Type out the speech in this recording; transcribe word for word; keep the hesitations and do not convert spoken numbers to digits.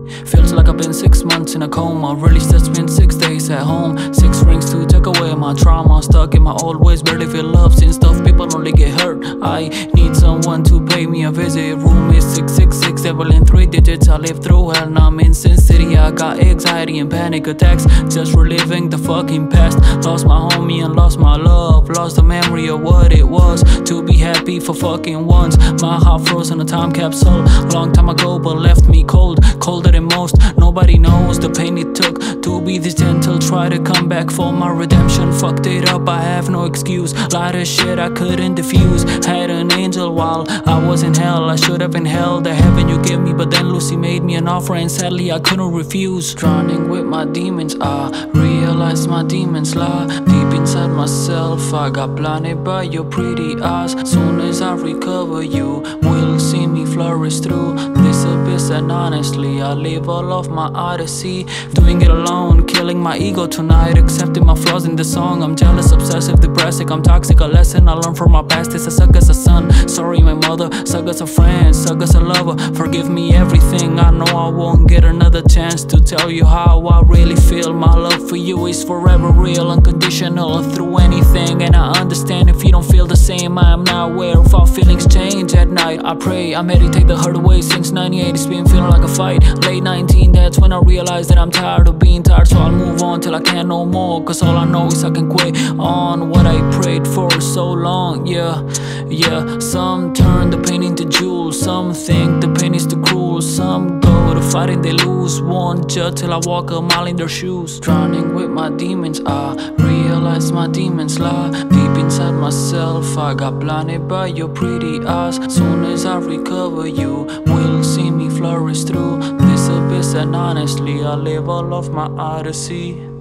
Feels like I've been six months in a coma. Really just been six days at home. Six rings to take away my trauma. Stuck in my old ways, barely feel love since stuff people only get hurt. I need someone to pay me a visit. Room is six six six, devil in three digits. I live through hell, now I'm in Sin City. I got anxiety and panic attacks, just reliving the fucking past. Lost my homie and lost my love. Lost the memory of what it was to be happy for fucking once. My heart froze in a time capsule long time ago, but left me cold, colder than most. Nobody knows the pain it took to be this gentle. Try to come back for my redemption. Fucked it up, I have no excuse. Light of shit I couldn't diffuse. Had an angel while I was in hell. I should have inhaled the heaven you gave me, but then Lucy made me an offer and sadly I couldn't refuse. Drowning with my demons, I realized my demons lie deep inside myself. I got blinded by your pretty eyes. Soon as I recover, you will see me flourish through this abyss. And honestly, I live all of my odyssey, doing it alone, killing my ego tonight, accepting my flaws in the song. I'm jealous, obsessive, depressive, I'm toxic. A lesson I learned from my past is I suck as a son. Sorry my mother, suck as a friend, suck as a lover. Forgive me everything, I know I won't get another chance to tell you how I really feel. My love for you is forever real, unconditional through anything. And I understand if you don't feel the same. I am not aware of how feelings change at night. I pray, I meditate the hurt away. Since ninety-eight it's been feeling like a fight. Late nineteen, that's when I realized that I'm tired of being tired. So I'll move on till I can't no more, cause all I know is I can quit on what I prayed for so long. Yeah, yeah. Some turn the pain into jewels. Some think the pain is too cruel. Some go to fight and they lose. Won't judge till I walk a mile in their shoes. Drowning with my demons, I realize my demons lie deep inside myself. I got blinded by your pretty eyes. Soon as I recover, you will see me flourish through this abyss. And honestly, I live all of my odyssey.